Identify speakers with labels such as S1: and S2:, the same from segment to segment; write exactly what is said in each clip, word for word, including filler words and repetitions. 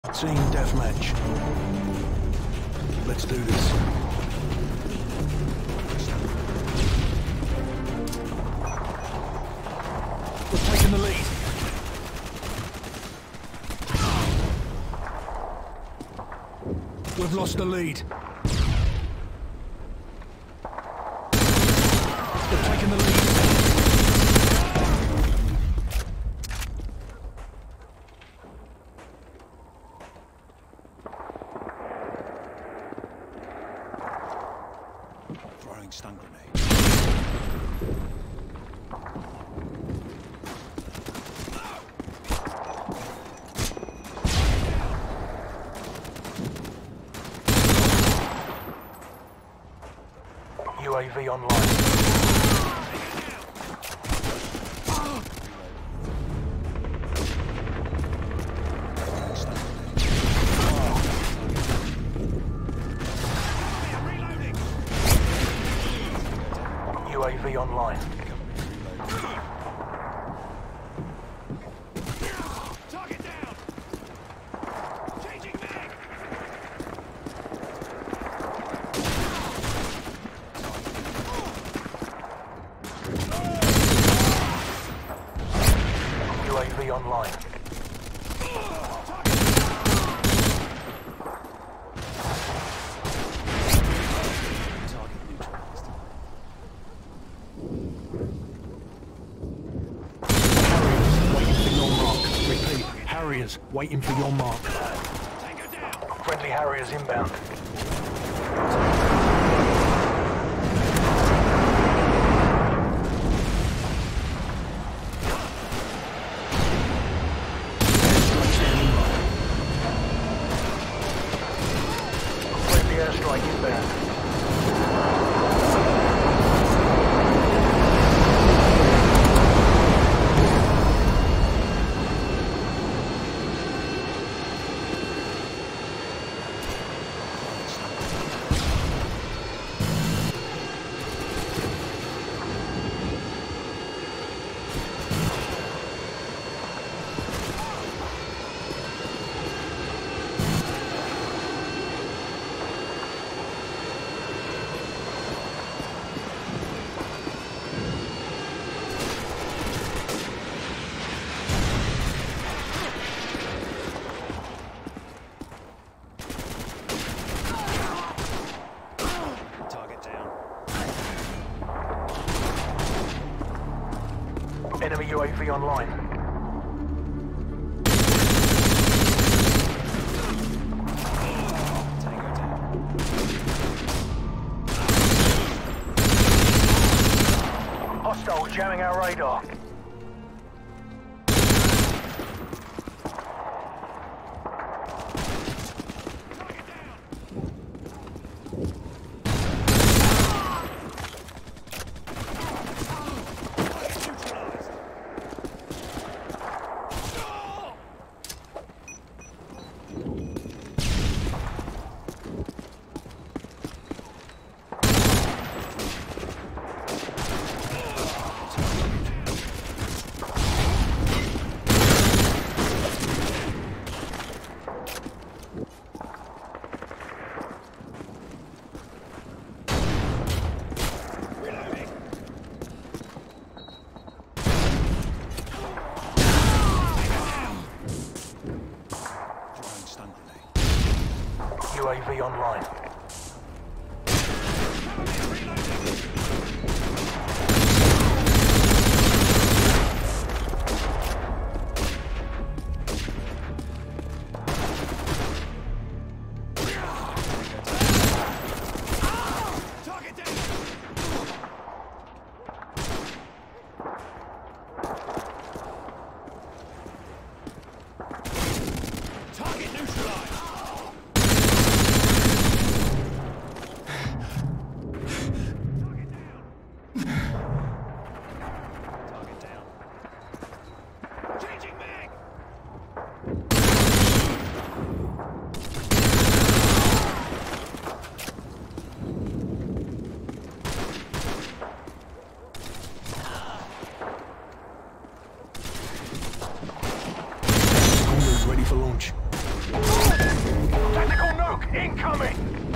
S1: Team deathmatch. Let's do this. We're taking the lead. We've lost the lead. We're taking the lead. Throwing stun grenade. U A V online. U A V online.
S2: Target down. Changing mag.
S1: U A V online. Harriers waiting for your mark.
S2: Tango down.
S1: Friendly Harriers inbound. Friendly airstrike inbound.
S2: Target down.
S1: Enemy U A V online.
S2: Tango down.
S1: Hostile jamming our radar. U A V online.
S2: Target down. Target neutralized. Target
S1: Incoming!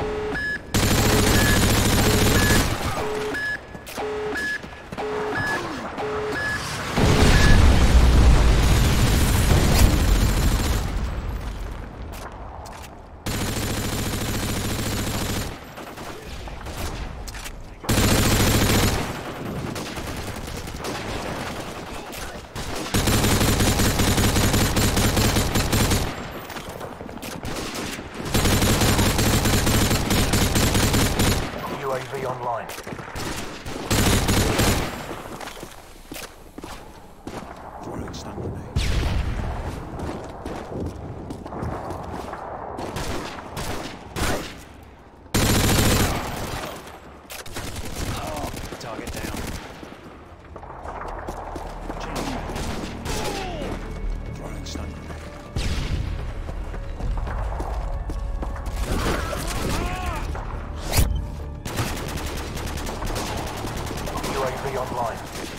S1: U A V online.
S2: Throwing stun grenade. Target down. Throwing stun grenade.
S1: U A V online.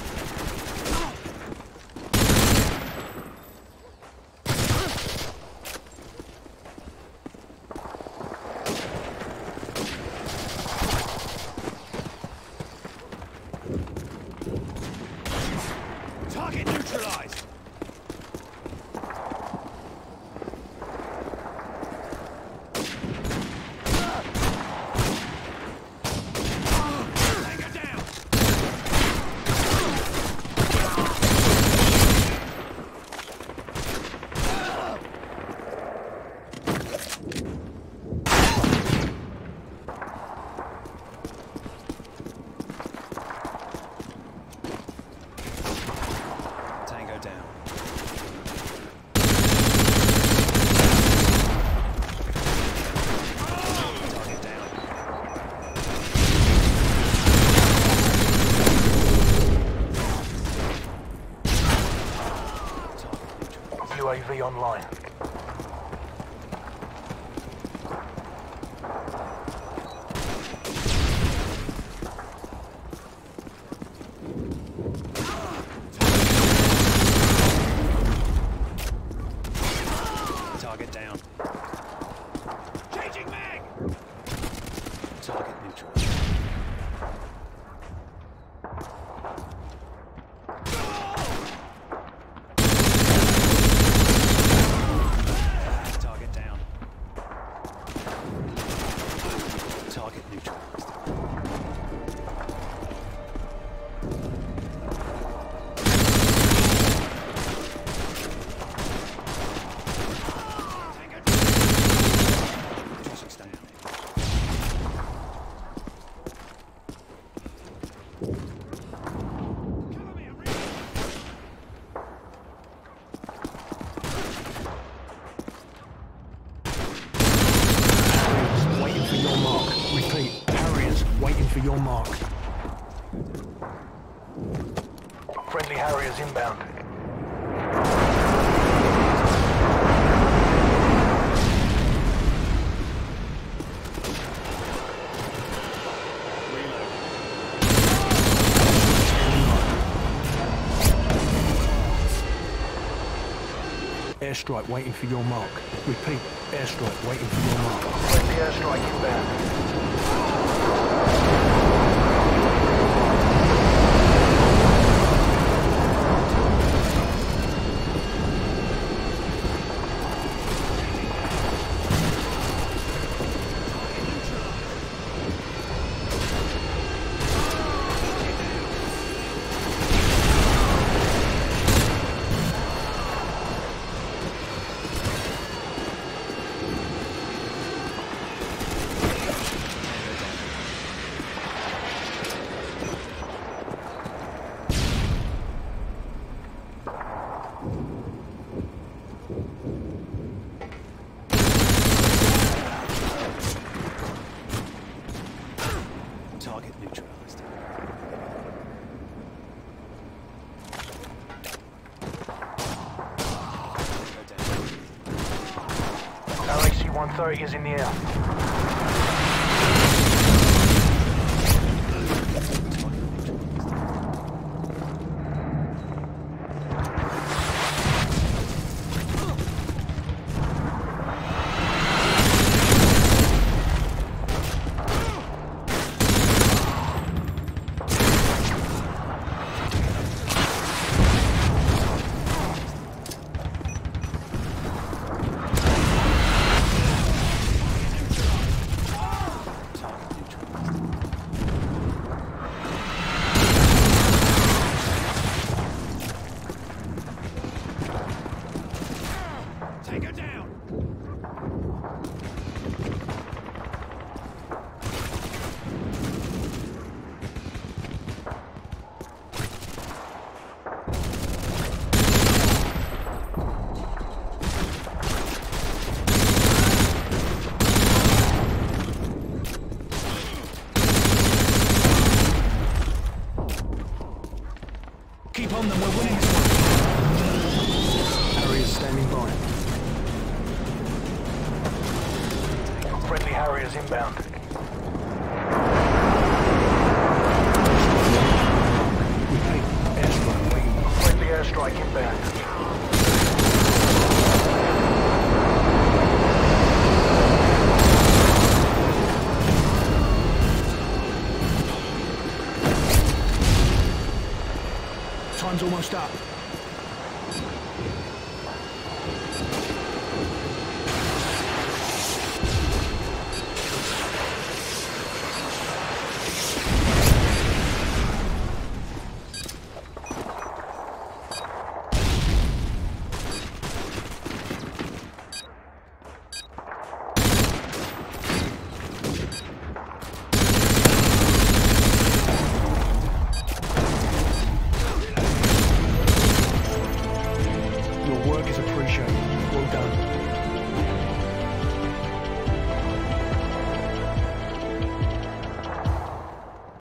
S2: Target neutralized. Tango down. Tango down. Target down.
S1: U A V online.
S2: Target down. Changing mag. Target neutral. Target down. Target neutralized. Tango down. Tossing stun grenade. Cover me, I'm ready.
S1: Waiting for your mark. Repeat. Harriers waiting for your mark. Friendly Harriers inbound. Airstrike waiting for your mark. Repeat. Airstrike waiting for your mark. Friendly airstrike inbound.
S2: Target neutralized.
S1: L A C one thirty is in the air. Keep on them, we're winning this one. Harriers standing by. Friendly Harriers inbound. Repeat, airstrike waiting. Friendly airstrike inbound. Time's almost up.